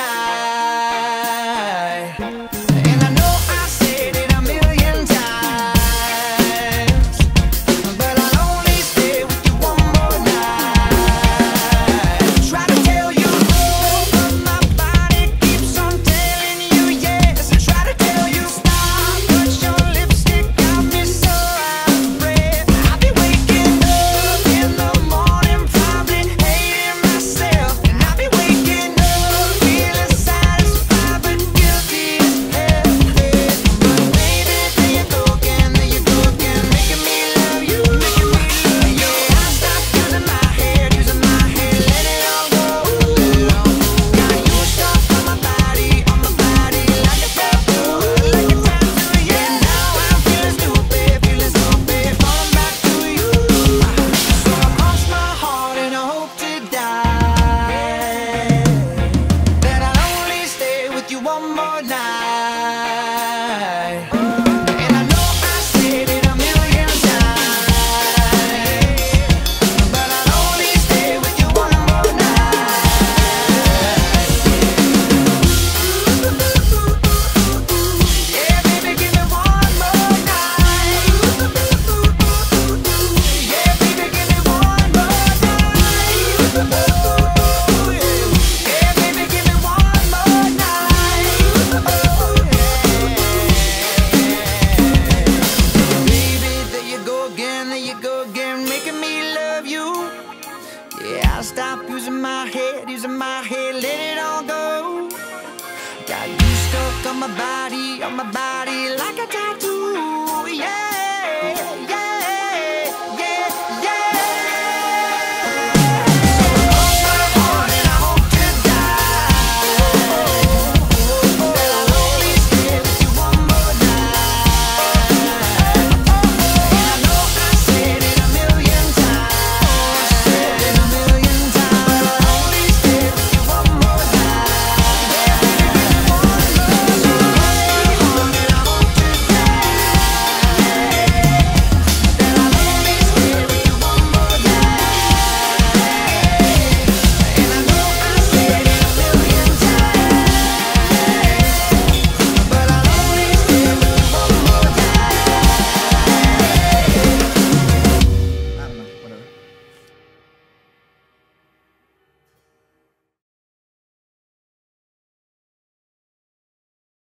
night. And I know I said it a million times, but I'll only stay with you one more night. Try to tell you no, but my body keeps on telling you yes. I try to tell you stop, but your lipstick got me so out of breath. I'll be waking up in the morning, probably hating myself. And I'll be waking up feeling satisfied but guilty as hell. But baby, there you go again, making me love you, making me love you. I stopped using my head, let it all go, let it all go. Got you stuck on my body, like a tattoo, yeah. Now I'm feeling stupid, falling back to you. So I cross my heart and I hope to die that I'll only stay with you one more night. And I know I said it a million times, but I'll only stay with you one more night. Yeah, baby, give me one more night. Yeah, baby, give me one more night. Yeah, baby, give me one more night. Baby, there you go again, making me love you. Yeah, I'll stop using my head, let it all go. Got you stuck on my body, like a tattoo.